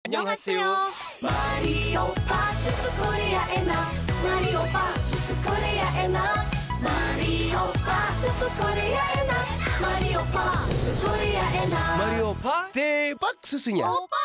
안녕하세요. 마리오빠 수수 코리아 에나 마리오빠 수수 코리아 에나 마리오빠 수수 코리아 에나 마리오빠 수수 코리아 에나 마리오파 대박 수수냐. 오빠